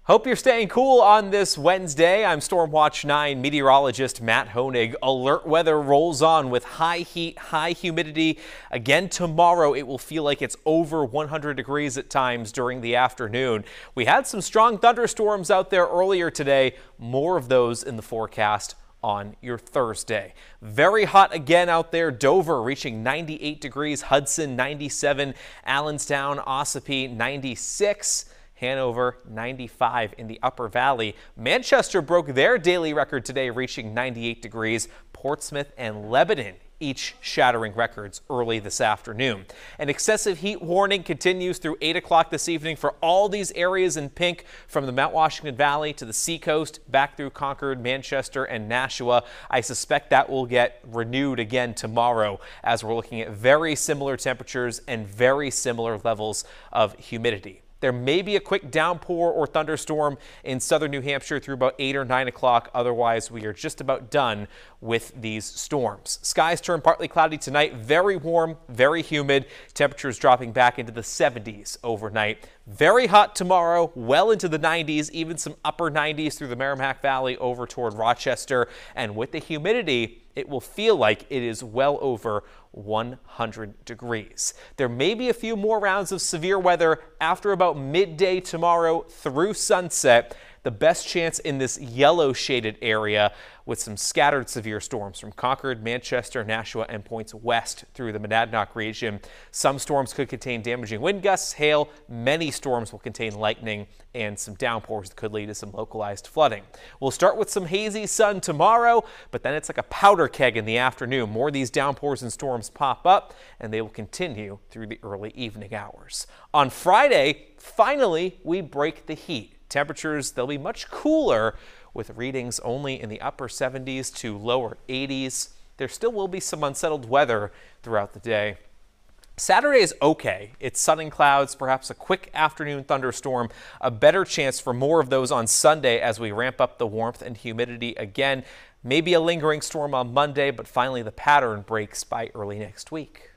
Hope you're staying cool on this Wednesday. I'm Storm Watch 9 meteorologist Matt Honig. Alert weather rolls on with high heat, high humidity. Again tomorrow, it will feel like it's over 100 degrees at times during the afternoon. We had some strong thunderstorms out there earlier today. More of those in the forecast on your Thursday. Very hot again out there. Dover reaching 98 degrees, Hudson 97, Allenstown, Ossipee 96. Hanover 95 in the Upper Valley. Manchester broke their daily record today, reaching 98 degrees. Portsmouth and Lebanon each shattering records early this afternoon. An excessive heat warning continues through 8 o'clock this evening for all these areas in pink, from the Mount Washington Valley to the Seacoast, back through Concord, Manchester, and Nashua. I suspect that will get renewed again tomorrow, as we're looking at very similar temperatures and very similar levels of humidity. There may be a quick downpour or thunderstorm in southern New Hampshire through about 8 or 9 o'clock. Otherwise, we are just about done with these storms. Skies turn partly cloudy tonight. Very warm, very humid. Temperatures dropping back into the 70s overnight. Very hot tomorrow, well into the 90s, even some upper 90s through the Merrimack Valley over toward Rochester. And with the humidity, it will feel like it is well over 100 degrees. There may be a few more rounds of severe weather after about midday tomorrow through sunset. The best chance in this yellow shaded area, with some scattered severe storms from Concord, Manchester, Nashua, and points west through the Monadnock region. Some storms could contain damaging wind gusts, hail. Many storms will contain lightning and some downpours that could lead to some localized flooding. We'll start with some hazy sun tomorrow, but then it's like a powder keg in the afternoon. More of these downpours and storms pop up, and they will continue through the early evening hours. On Friday, finally, we break the heat. Temperatures, they'll be much cooler, with readings only in the upper 70s to lower 80s. There still will be some unsettled weather throughout the day. Saturday is okay. It's sun and clouds, perhaps a quick afternoon thunderstorm. A better chance for more of those on Sunday as we ramp up the warmth and humidity again. Maybe a lingering storm on Monday, but finally the pattern breaks by early next week.